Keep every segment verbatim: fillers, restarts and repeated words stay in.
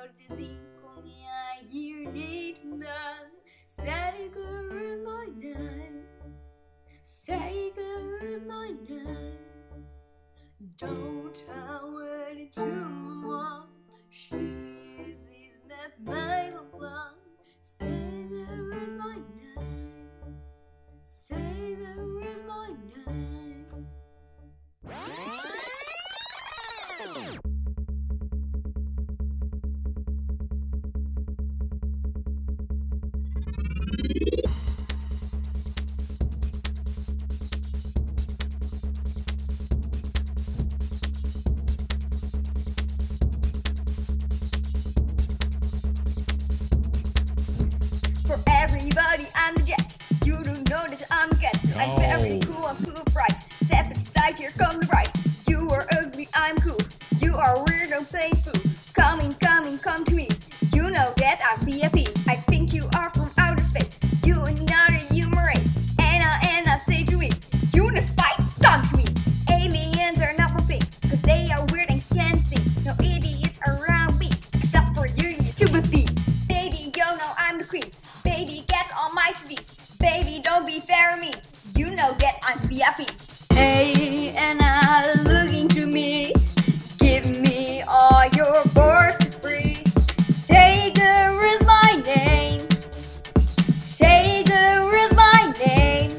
zo te zien, kom jij hier niet vandaan. Say Gerust my name. Say Gerust my name. Don't tell it to mom. She sees met mij lang. Say Gerust my name. Say Gerust my name. For everybody, I'm the jet. You don't know that I'm a cat. No. I'm very cool, I'm cool, bright. Step inside, here come the bride. You are ugly, I'm cool. You are weird, don't play fool. Coming, coming, come to me. You know that I'm V I P. I think you are from outer space. You another human race. Ènna, Ènna, say to me. Jonas, fight, come to me. Aliens are not my thing, cause they are weird and can't see. No idiots around me, except for you, you stupid bee. Baby, you know I'm the queen. Baby, get on my C Ds. Baby, don't be fair to me. You know that I'm V I P. Hey, Ènna, looking to me. Give me all your bars for free. Say Gerust my name. Say Gerust my name.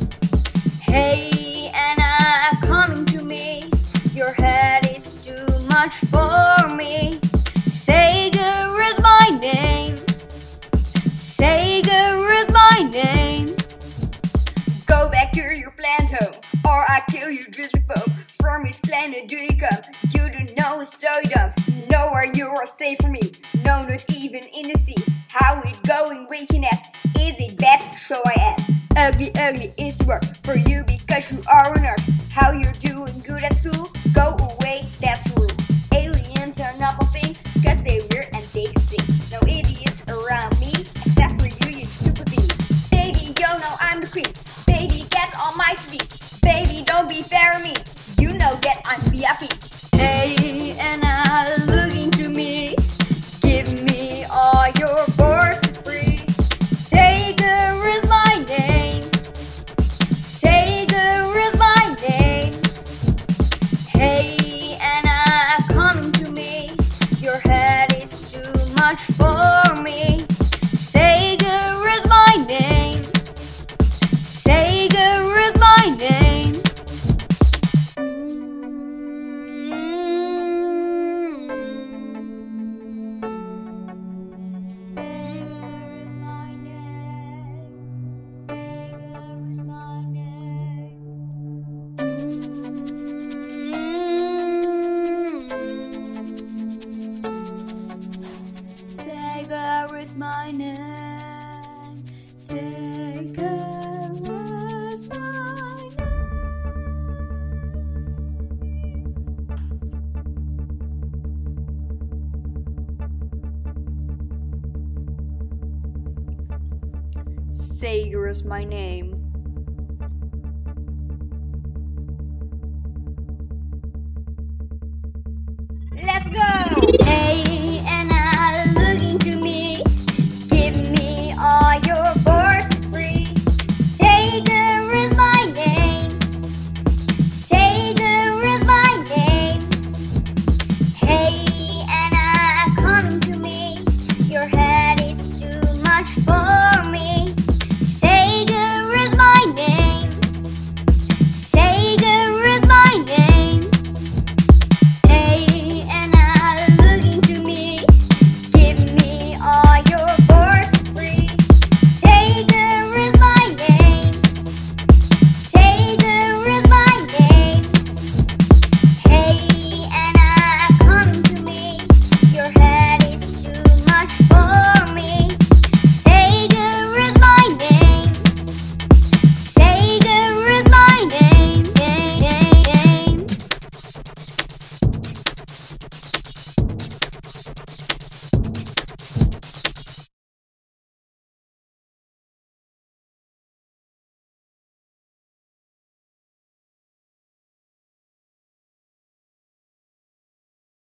Hey, Ènna, coming to me. Your head is too much for me. Say Gerust my name. Say Gerust my name. Go back to your plant home, or I kill you just like boom. From his planet do you come? You don't know, it's so dumb. Nowhere you are safe from me. No, not even in the sea. How it going with your nest? Is it bad? So I ask. Ugly, ugly is the word for you because you are a nurse. How you're doing good at school? Go away, that's the rule. Aliens are not my thing, cause they weird and they can sing. No idiots around me, except for you, you stupid bee. Baby, you know I'm the queen. Baby, get on my C Ds. Baby, don't be fair to me. You know that I'm V I P. Hey, Ènna, looking to me. Give me all your bars for free. Say Gerust my name. Say Gerust my name. Hey, Ènna, coming to me. Your head is too much for me. Say Gerust my name. Say Gerust my name. Say Gerust my name. Say Gerust my name. Say Gerust my name.